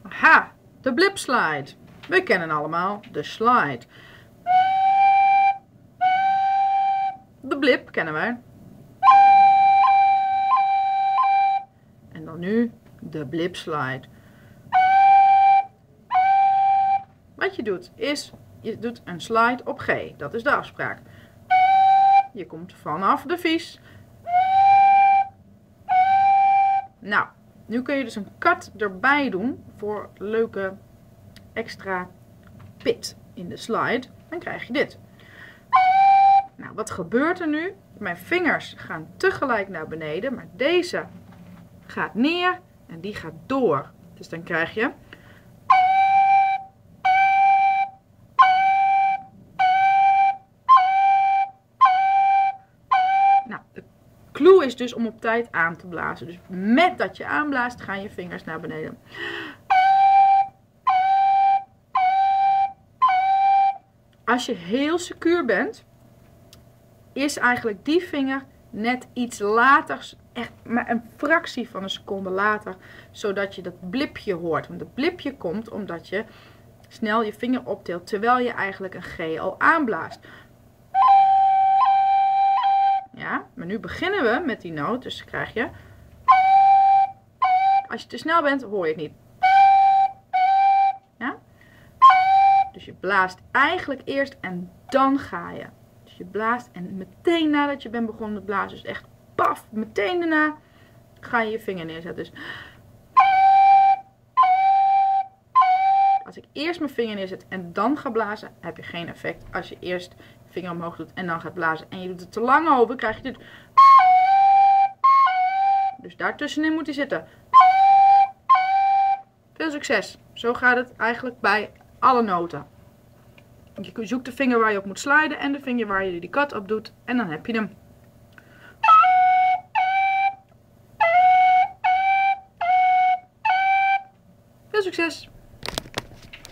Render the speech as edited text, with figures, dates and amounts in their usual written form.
Aha, de blip slide. We kennen allemaal de slide. De blip kennen wij. En dan nu de blip slide. Wat je doet is, je doet een slide op G. Dat is de afspraak. Je komt vanaf de vies. Nou, nu kun je dus een kat erbij doen voor leuke extra pit in de slide. Dan krijg je dit. Nou, wat gebeurt er nu? Mijn vingers gaan tegelijk naar beneden, maar deze gaat neer en die gaat door. Dus dan krijg je... Nou, de clue is dus om op tijd aan te blazen. Dus met dat je aanblaast gaan je vingers naar beneden. Als je heel secuur bent, is eigenlijk die vinger net iets later, echt maar een fractie van een seconde later, zodat je dat blipje hoort. Want het blipje komt omdat je snel je vinger optilt, terwijl je eigenlijk een G al aanblaast. Ja, maar nu beginnen we met die noot, dus krijg je... Als je te snel bent, hoor je het niet. Ja? Dus je blaast eigenlijk eerst en dan ga je. Dus je blaast en meteen nadat je bent begonnen met blazen, dus echt paf, meteen daarna ga je je vinger neerzetten. Dus als ik eerst mijn vinger neerzet en dan ga blazen, heb je geen effect. Als je eerst je vinger omhoog doet en dan gaat blazen en je doet het te lang over, krijg je dit. Dus daartussenin moet hij zitten. Veel succes. Zo gaat het eigenlijk bij alle noten. Je zoekt de vinger waar je op moet sliden en de vinger waar je die kat op doet en dan heb je hem. Veel succes!